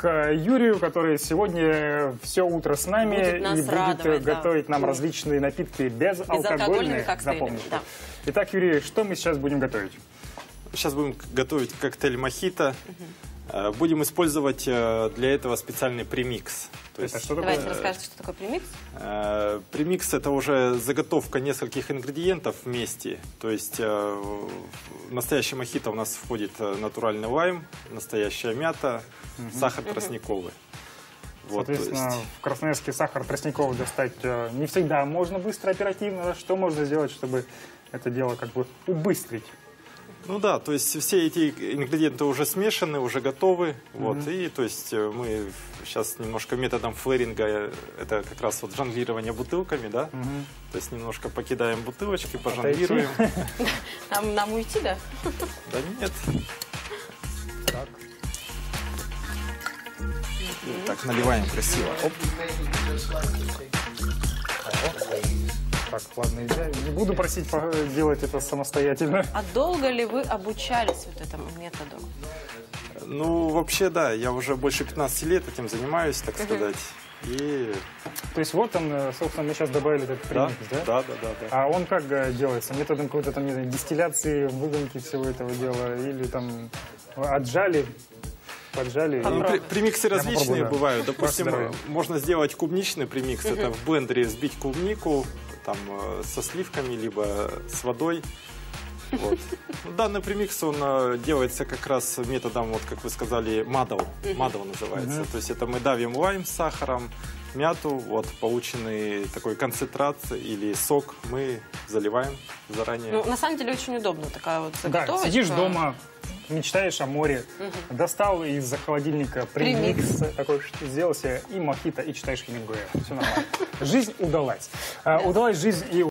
к Юрию, который сегодня все утро с нами и будет готовить нам различные напитки безалкогольные, запомните. Да. Итак, Юрий, что мы сейчас будем готовить? Сейчас будем готовить коктейль мохито. Будем использовать для этого специальный премикс. Давайте расскажете, что такое премикс. Премикс – это уже заготовка нескольких ингредиентов вместе. То есть в настоящий мохито у нас входит натуральный лайм, настоящая мята, сахар тростниковый. Соответственно, в Красноярске сахар тростниковый достать не всегда можно быстро, оперативно. Что можно сделать, чтобы это дело как бы убыстрить? Ну да, то есть все эти ингредиенты уже смешаны, уже готовы. Вот, и то есть мы сейчас немножко методом флэринга, это как раз вот жонглирование бутылками, да? То есть немножко покидаем бутылочки, пожонглируем. Нам уйти, да? Да нет. Так. Так, наливаем красиво. Оп. Так, ладно, я не буду просить делать это самостоятельно. А долго ли вы обучались вот этому методу? Ну, вообще, да, я уже больше 15 лет этим занимаюсь, так сказать. И... То есть вот он, собственно, мы сейчас добавили этот премикс, да? Да. А он как делается? Методом какой-то там, не знаю, дистилляции, выгонки всего этого дела? Или там отжали? Поджали. Премиксы различные бывают. Допустим, можно сделать клубничный премикс. Это в блендере взбить клубнику там, со сливками, либо с водой. Вот. Данный премикс, он делается как раз методом, вот как вы сказали, мадл. Мадл называется. То есть это мы давим лайм с сахаром, мяту, вот полученный такой концентрат или сок мы заливаем заранее. Ну, на самом деле очень удобно такая вот заготовочка. Да, сидишь дома, мечтаешь о море, достал из холодильника премикс, такой, сделал себе и мохито, и читаешь Хемингуэя. Все нормально. Жизнь удалась. Удалась жизнь и